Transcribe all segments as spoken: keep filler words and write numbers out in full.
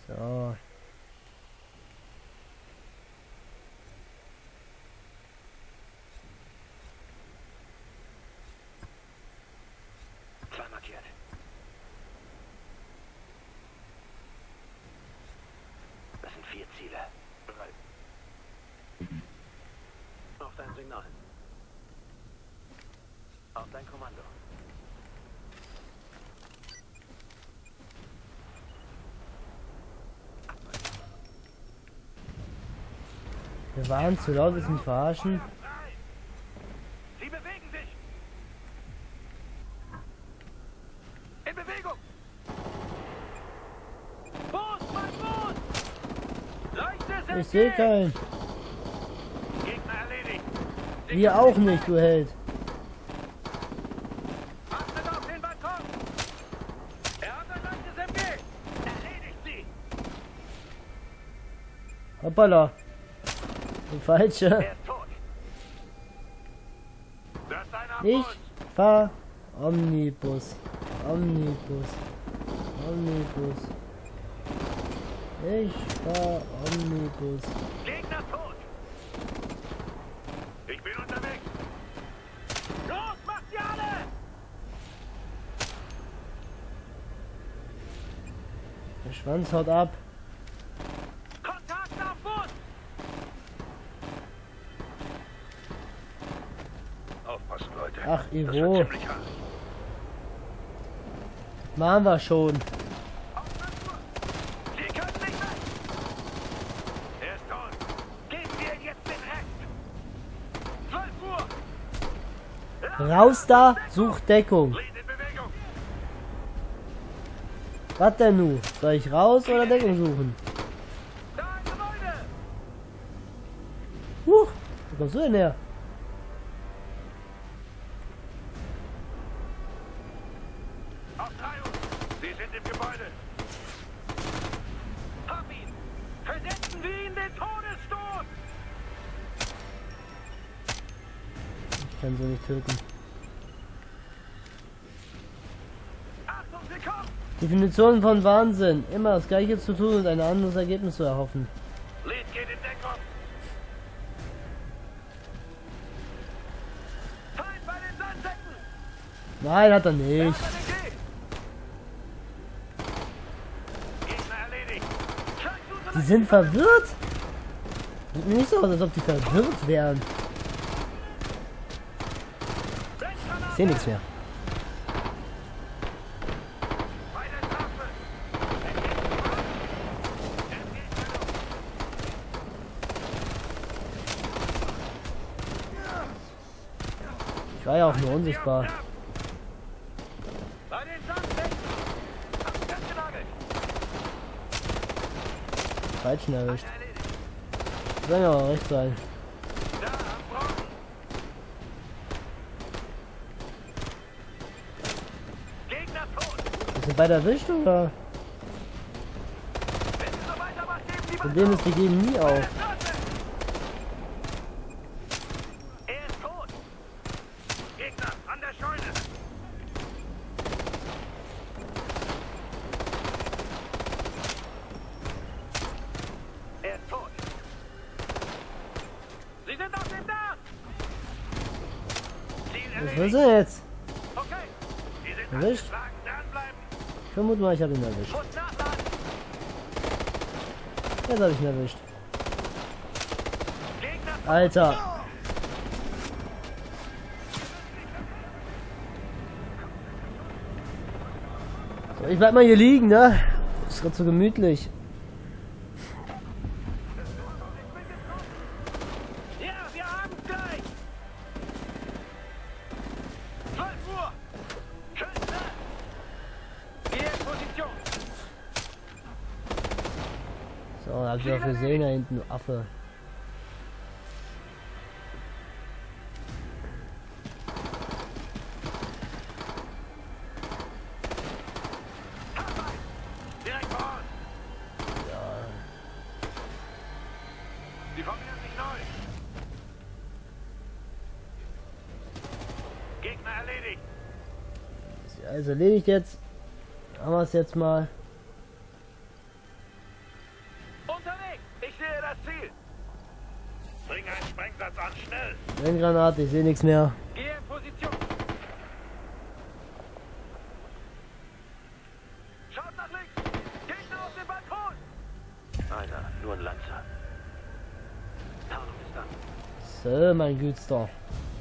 So. Zwei markiert. Das sind vier Ziele. Bereit. Auf dein Signal. Auf dein Kommando. Wir waren zu laut, ist mich verarschen. Sie bewegen sich. In Bewegung. Fuß, mein Fuß. Leichtes Ich sehe keinen. Gegner erledigt. Wir auch nicht, du Held. Achtet auf den Balkon. Er hat ein leichtes M G. Erledigt sie. Hoppala. Die falsche. Er ist tot. Das ist ein Ich Abfuß. fahr Omnibus. Omnibus. Omnibus. Ich fahr Omnibus. Gegner tot. Ich bin unterwegs. Los, macht sie alle. Der Schwanz haut ab. Kontakt auf Fuß. Aufpassen, Leute. Ach, Das wird Ivo. ziemlich hart. Machen wir schon. Sie können nicht weg! Er ist tot! Geben wir ihm jetzt den Rest! zwölf Uhr! Raus da, such Deckung. Lead in Bewegung! Was denn nu? Soll ich raus oder Deckung suchen? Da ein Gebäude! Huch, wo kommst du denn her? Auf drei Uhr! Sie sind im Gebäude! Hab ihn! Versetzen wir ihn den Todesstoß! Ich kann sie nicht töten. Achtung, sie kommt! Definition von Wahnsinn. Immer das Gleiche zu tun und ein anderes Ergebnis zu erhoffen. Lead geht in Deckung! Feind bei den Sandsäcken! Nein, hat er Er nicht. hat eine G! Gegner erledigt! Scheiß Die sind verwirrt. Sieht mir nicht so aus, als ob die verwirrt wären. Ich sehe nichts mehr. Bei der Strafe! Ich war ja auch nur unsichtbar. Bei den Sandsäcken! Hab's festgenagelt! Falschen erwischt. Erledigt! Soll ja auch recht sein. Da am Brocken! Gegner tot! Ist sie beide erwischt oder? Wenn Sie so weitermachen, geben Sie Problem ist, die geben nie auf. Er ist tot! Gegner an der Scheune! Er ist tot! Sie sind auf dem Dach! Ziel Was erledigt! willst du jetzt? Okay! Sie sind Erwischt? angeschlagen, dranbleiben! Ich vermute mal, ich habe ihn erwischt. Muss nachladen! Jetzt habe ich ihn erwischt. Gegner Alter. So, ich bleib mal hier liegen, ne? Ist gerade so gemütlich. Ja, wir haben gleich! zwölf Uhr! Schütze! Geh in Position! So, hab ich auch gesehen, da hinten, du Affe. Direkt voraus! Sie formieren sich neu! Gegner erledigt! Also erledigt jetzt. Haben wir es jetzt mal. unterwegs! Ich sehe das Ziel! Bring einen Sprengsatz an, schnell! Granate, ich sehe nichts mehr. Geh in Position! Schaut nach links! Gegner auf dem Balkon! Einer, nur ein Lanzer. Tarnung ist da. So, mein Gütster.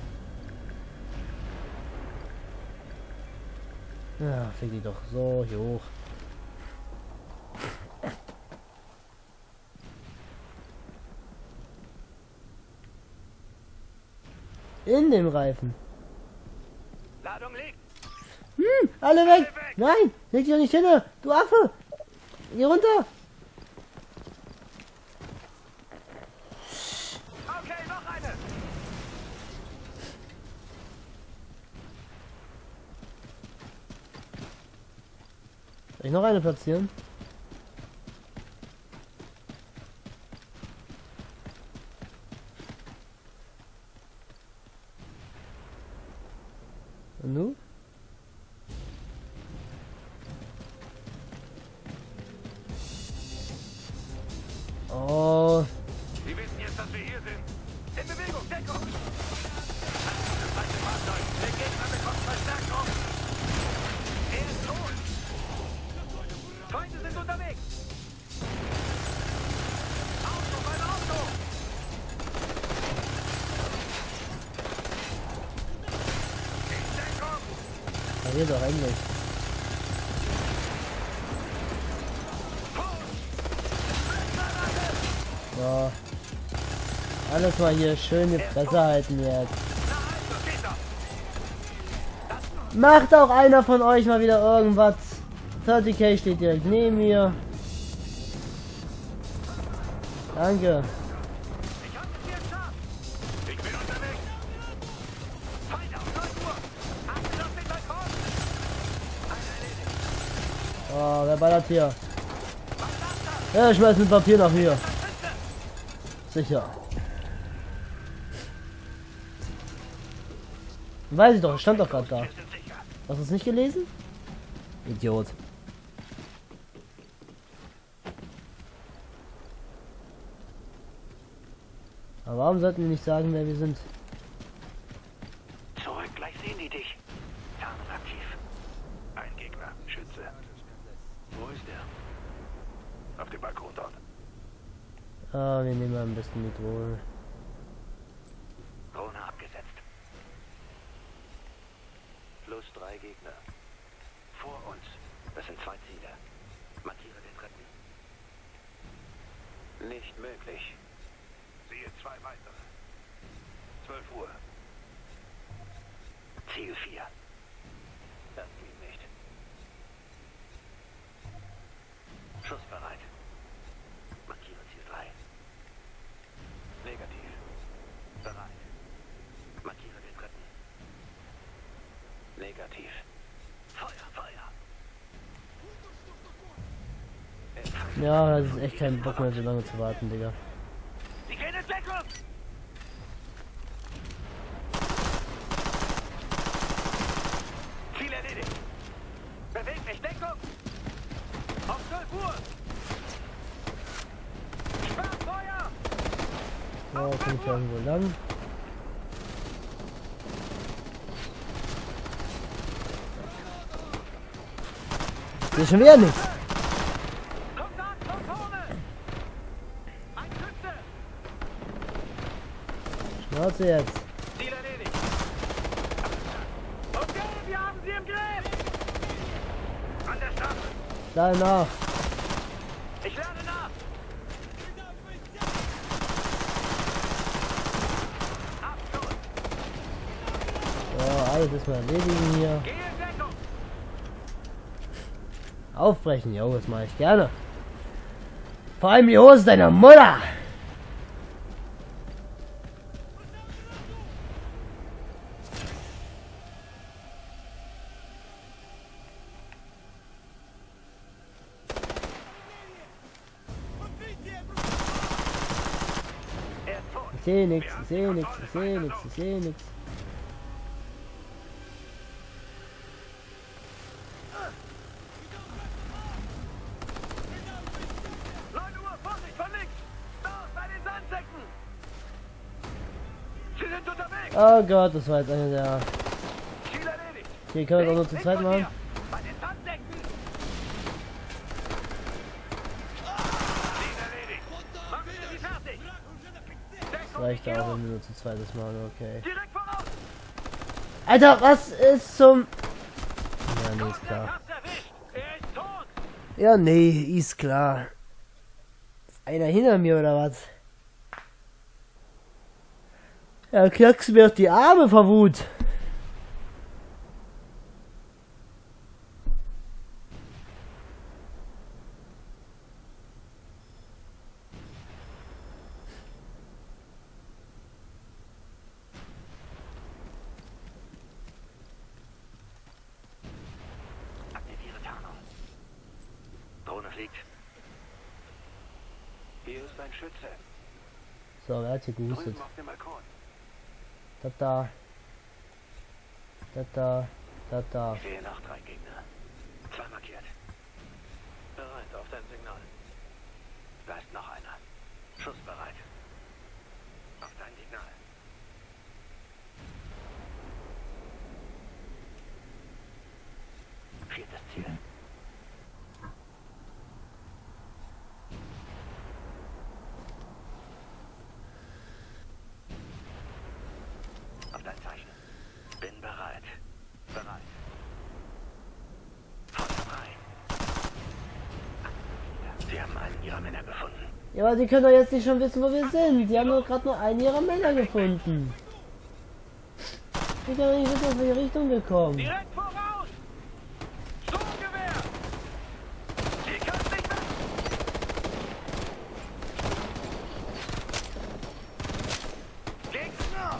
Ja, fick die doch so hier hoch. In dem Reifen. Ladung liegt! Hm, alle weg! Nein, leg dich doch nicht hin, du Affe! Geh runter! Okay, noch eine! Soll ich noch eine platzieren? Und du? Oh, Sie wissen jetzt, dass wir hier sind. In Bewegung, Deckung! Das zweite Fahrzeug. Der Gegner bekommt Verstärkung. Er ist tot. Feinde sind unterwegs. Auto, mein Auto! In Deckung! da hier doch endlich. So. Alles mal hier schön die Fresse halten jetzt. Na also, geht doch! Macht auch einer von euch mal wieder irgendwas. dreißig K steht direkt neben mir. Danke. Ich habe es hier geschafft! Ich bin unterwegs! Feinde auf neun Uhr! Achtet auf den Balkon! Einer erledigt! Oh, wer ballert hier? Was ist das? Ja, ich schmeiß mit Papier nach hier. Schütze! Sicher. Weiß ich doch, es stand doch gerade da. Wir sind sicher. Hast du es nicht gelesen? Idiot. Aber warum sollten wir nicht sagen, wer wir sind? Zurück, gleich sehen die dich. Tarnung aktiv. Ein Gegner, Schütze. Wo ist der? Auf dem Balkon dort. Ah, wir nehmen mal am besten die Drohne. Drohne abgesetzt. Plus drei Gegner. Vor uns. Das sind zwei Ziele. Markiere den dritten. Nicht möglich. Sehe zwei weitere. Zwölf Uhr. Ziel vier. Das geht nicht. Schussbereit. Markiere Ziel drei. Negativ. Bereit. Markiere den dritten. Negativ. Feuer, Feuer. Ja, das ist echt kein Bock mehr, so lange zu warten, Digga. Sie gehen in Deckung! Ziel erledigt. Bewegt mich, Deckung! Auf zwölf Uhr! Sperrfeuer! So, komme ich irgendwo lang. Sehe schon wieder nichts. Kontakt von vorne! Ein Schütze! Schnauze jetzt. Ziel erledigt. Okay, wir haben sie im Griff! An der Stadt! Da nach. Ich lade nach! Abschuss! So, alles ist mal erledigen hier. Geh in Deckung! Aufbrechen, jo, das mache ich gerne. Vor allem die Hose deiner Mutter. Er ist tot! Ich sehe nichts, ich sehe nichts, ich sehe nichts, ich sehe nichts. neun Uhr, Vorsicht von links! Oh Gott, das war jetzt einer der... Ziel erledigt. Hier können wir es auch nur zu Links zweit von machen. dir. Bei den Sandsäcken. Ziel erledigt. Machen wir sie fertig. Das reicht auch, wenn wir nur zu zweit das machen, okay. Direkt voraus. Alter, was ist zum... Ja, nee, ist klar. Hat's erwischt. Er ist tot. Ja, nee, ist klar. Ist einer hinter mir oder was? Ja, knackst mir auf die Arme vor Wut. Aktiviere Tarnung. Drohne fliegt. Hier ist ein Schütze. So, wer hat hier gehustet? Drüben auf dem Balkon. Da, da. Da, da. Da, da. Ich sehe noch drei Gegner. Zwei markiert. Bereit auf dein Signal. Da ist noch einer. Schussbereit. Auf dein Signal. Viertes Ziel. Auf dein Zeichen. Bin bereit. Bereit. Feuer frei. Sie haben einen ihrer Männer gefunden. Ja, aber die können doch jetzt nicht schon wissen, wo wir sind. Die haben doch gerade nur einen ihrer Männer gefunden. Ich kann doch nicht wissen, aus welche Richtung wir kommen. Direkt voraus! Sturmgewehr! Sie können nicht weg! Gegner!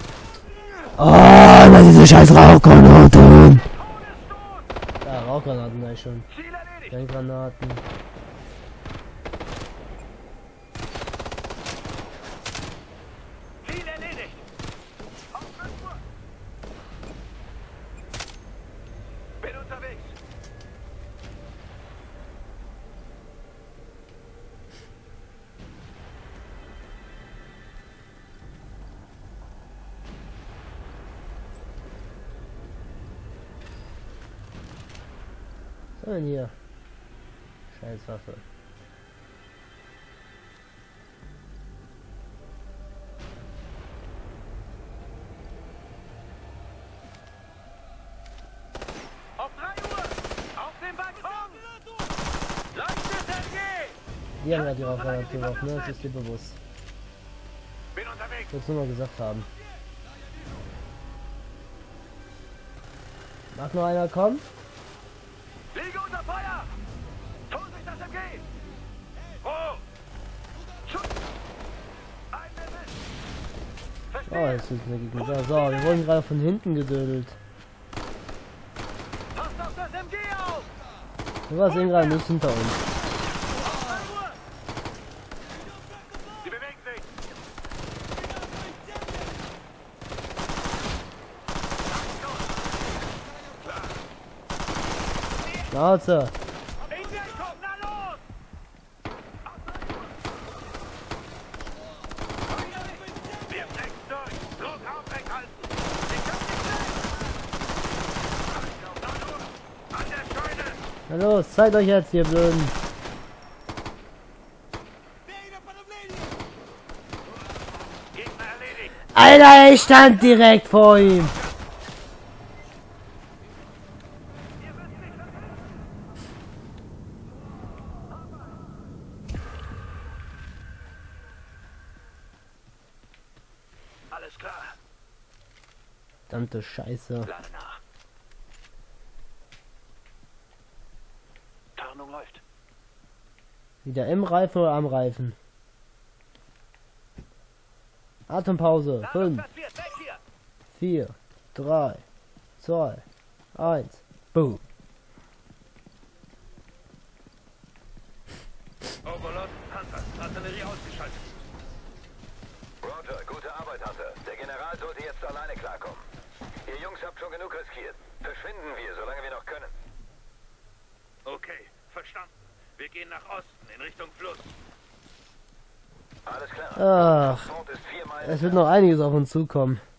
Oh, na diese scheiß Rauchgranaten. Todesstoß! Ja, Rauchgranaten eigentlich schon. Ziel erledigt! Granaten. Ziel erledigt! Auf fünf Uhr! Bin unterwegs! Was haben wir denn hier? Scheiß Waffe. Auf drei Uhr! Auf dem Balkon! Leuchtet M G! Die haben ja die Rauchgranate geworfen, ne? Das ist dir bewusst. Bin unterwegs! Ich will es nur mal gesagt haben. Mag noch einer kommen? Liege unter Feuer! Vorsicht, das M G! Oh! Schutz! Ein Oh, Verstehe! jetzt sind wir gegen. So, so, wir wurden gerade von hinten gedödelt. Passt auf das M G auf! Wir waren sehen gerade nicht hinter uns. Auf drei Uhr! Sie bewegen sich! Schnauze! In Deckung, na los! Wir brechen durch! Druck aufrechthalten! Ich hab die Zeit! An der Scheune! Na los, zeigt euch jetzt, ihr Blöden! Gegner erledigt! Alter, ich stand direkt vor ihm! Alles klar. Verdammte Scheiße. Lade nach. Tarnung läuft. Wieder im Reifen oder am Reifen? Atempause. fünf, Platziert, weg hier! vier, drei, zwei, eins. Boom. Overlord, Hunter, Artillerie ausgeschaltet. Roger, gute Arbeit, Hunter. Der General sollte jetzt alleine klarkommen. Ihr Jungs habt schon genug riskiert. Verschwinden wir, solange wir noch können. Okay, verstanden. Wir gehen nach Osten, in Richtung Fluss. Alles klar. Ach, Front ist vier Meilen. es wird noch einiges auf uns zukommen.